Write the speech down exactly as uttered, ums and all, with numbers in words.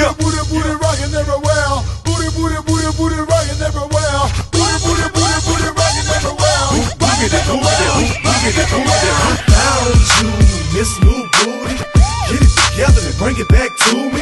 booty, booty, booty, rockin' everywhere. Booty, booty, booty, booty, rockin' everywhere. Booty, booty, booty, booty, rockin' everywhere. Booty, everywhere. Booty, everywhere. I found you, Miss New Booty. Get it together and bring it back to me.